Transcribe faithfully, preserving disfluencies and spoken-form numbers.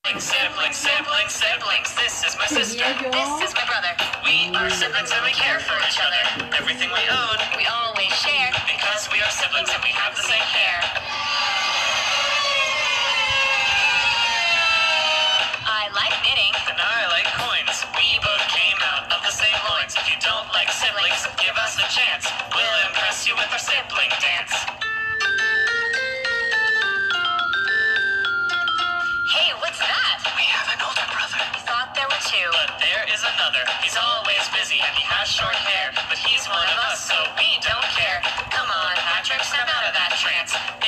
Siblings, siblings, siblings. This is my sister. This is my brother. We are siblings and we care for each other. Everything we own, we always share. Because we are siblings and we have the same hair. I like knitting. And I like coins. We both came out of the same loins. If you don't like siblings, give us a chance. We'll impress you with our sibling dance. Hey, what's that? We have an older brother. We thought there were two. But there is another. He's always busy and he has short hair. But he's one of us, so we don't care. Come on, Patrick, snap out of that trance.